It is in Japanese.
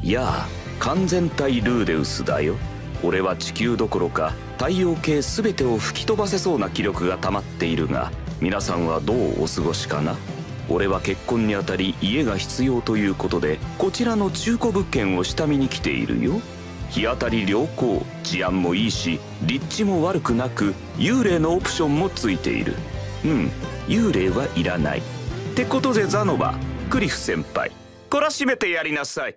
やあ、完全体ルーデウスだよ。俺は地球どころか太陽系全てを吹き飛ばせそうな気力が溜まっているが、皆さんはどうお過ごしかな。俺は結婚にあたり家が必要ということで、こちらの中古物件を下見に来ているよ。日当たり良好、治安もいいし、立地も悪くなく、幽霊のオプションもついている。幽霊はいらない。ってことでザノバ、クリフ先輩、懲らしめてやりなさい。